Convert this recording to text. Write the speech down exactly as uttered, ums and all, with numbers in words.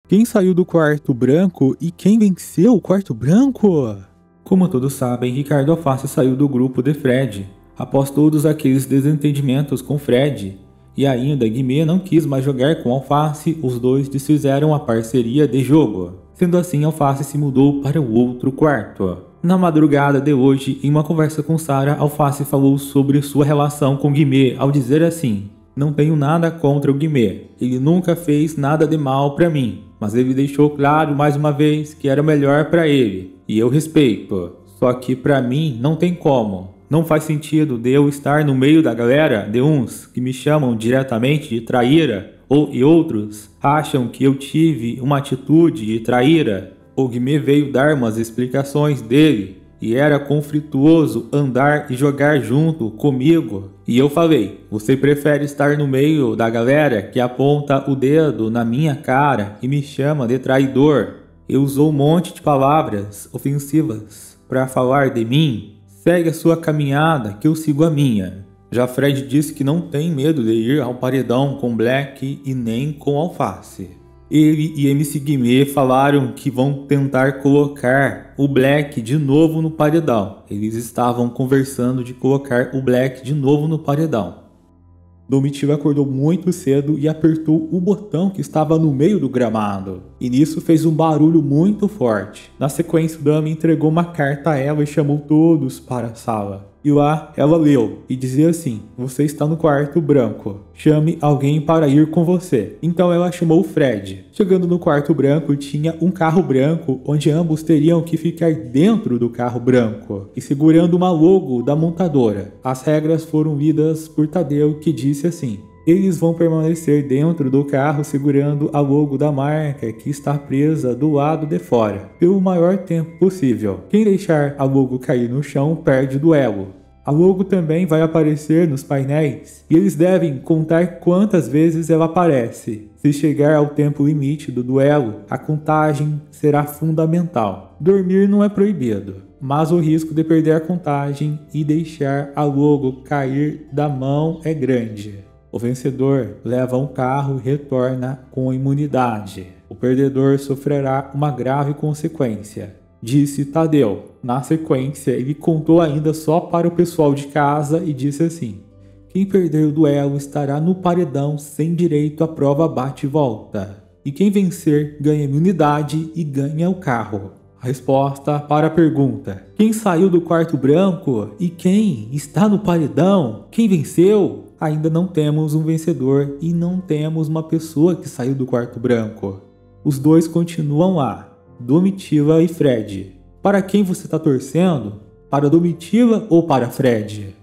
Quem saiu do quarto branco e quem venceu o quarto branco? Como todos sabem, Ricardo Alface saiu do grupo de Fred, após todos aqueles desentendimentos com Fred, e ainda Guimê não quis mais jogar com Alface, os dois desfizeram a parceria de jogo. Sendo assim, Alface se mudou para o outro quarto. Na madrugada de hoje, em uma conversa com Sarah, Alface falou sobre sua relação com Guimê ao dizer assim: "Não tenho nada contra o Guimê, ele nunca fez nada de mal para mim, mas ele deixou claro mais uma vez que era melhor para ele, e eu respeito. Só que para mim não tem como. Não faz sentido de eu estar no meio da galera de uns que me chamam diretamente de traíra, ou e outros acham que eu tive uma atitude de traíra." O Guimê veio dar umas explicações dele, e era conflituoso andar e jogar junto comigo. E eu falei: "Você prefere estar no meio da galera que aponta o dedo na minha cara e me chama de traidor?" E usou um monte de palavras ofensivas para falar de mim. Segue a sua caminhada que eu sigo a minha. Já Fred disse que não tem medo de ir ao paredão com Black e nem com Alface. Ele e M C Guimê falaram que vão tentar colocar o Black de novo no paredão. Eles estavam conversando de colocar o Black de novo no paredão. Domitila acordou muito cedo e apertou o botão que estava no meio do gramado. E nisso fez um barulho muito forte. Na sequência, o Dami entregou uma carta a ela e chamou todos para a sala. E lá, ela leu e dizia assim: "Você está no quarto branco. Chame alguém para ir com você." Então ela chamou o Fred. Chegando no quarto branco, tinha um carro branco, onde ambos teriam que ficar dentro do carro branco e segurando uma logo da montadora. As regras foram lidas por Tadeu, que disse assim: "Eles vão permanecer dentro do carro segurando a logo da marca que está presa do lado de fora, pelo maior tempo possível. Quem deixar a logo cair no chão perde o duelo. A logo também vai aparecer nos painéis e eles devem contar quantas vezes ela aparece. Se chegar ao tempo limite do duelo, a contagem será fundamental. Dormir não é proibido, mas o risco de perder a contagem e deixar a logo cair da mão é grande. O vencedor leva um carro e retorna com imunidade. O perdedor sofrerá uma grave consequência", disse Tadeu. Na sequência, ele contou ainda só para o pessoal de casa e disse assim: "Quem perder o duelo estará no paredão sem direito à prova bate e volta. E quem vencer ganha imunidade e ganha o carro." A resposta para a pergunta: quem saiu do quarto branco e quem está no paredão? Quem venceu? Ainda não temos um vencedor e não temos uma pessoa que saiu do quarto branco. Os dois continuam lá, Domitila e Fred. Para quem você está torcendo? Para Domitila ou para Fred?